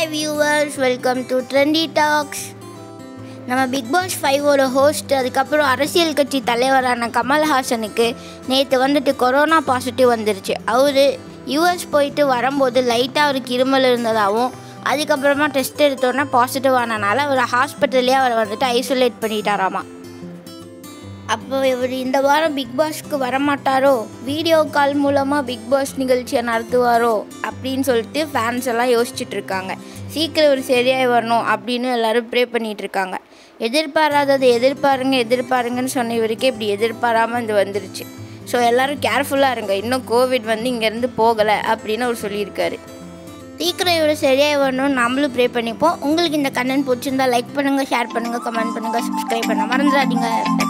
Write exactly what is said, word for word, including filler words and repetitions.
Hi viewers, welcome to Trendy Talks. நம்ம Big Boss ஃபைவோட host அதுக்கப்புறம் அரசியல் கட்சி தலைவரான கமல்ஹாசனுக்கு நேற்று வந்துட்டு கொரோனா பாசிட்டிவ் வந்துருச்சு. அவர் யூஎஸ் போயிட்டு வரும்போது லைட்டாக அவருக்கு இருமல் இருந்ததாகவும் அதுக்கப்புறமா டெஸ்ட் எடுத்தோன்னா பாசிட்டிவ் ஆனனால அவர் ஹாஸ்பிட்டல்லே அவரை வந்துட்டு ஐசோலேட் பண்ணிட்டாராமா. அப்போ இவர் இந்த வாரம் பிக் பாஸ்க்கு வரமாட்டாரோ, வீடியோ கால் மூலமாக பிக் பாஸ் நிகழ்ச்சியை நடத்துவாரோ அப்படின்னு சொல்லிட்டு ஃபேன்ஸ் எல்லாம் யோசிச்சுட்டு இருக்காங்க. சீக்கிரம் இவர் சரியாகி வரணும் அப்படின்னு எல்லோரும் ப்ரே பண்ணிகிட்ருக்காங்க. எதிர்பாராதது எதிர்பாருங்க எதிர்பாருங்கன்னு சொன்ன இவருக்கே இப்படி எதிர்பாராமல் இது வந்துருச்சு. ஸோ எல்லோரும் கேர்ஃபுல்லாக இருங்க, இன்னும் கோவிட் வந்து இங்கேருந்து போகலை அப்படின்னு அவர் சொல்லியிருக்காரு. சீக்கிரம் இவர் சரியாகி வரணும்னு நம்மளும் ப்ரே பண்ணிப்போம். உங்களுக்கு இந்த கண்டென்ட் பிடிச்சிருந்தா லைக் பண்ணுங்கள், ஷேர் பண்ணுங்கள், கமெண்ட் பண்ணுங்கள், சப்ஸ்கிரைப் பண்ண மறந்துடாதீங்க.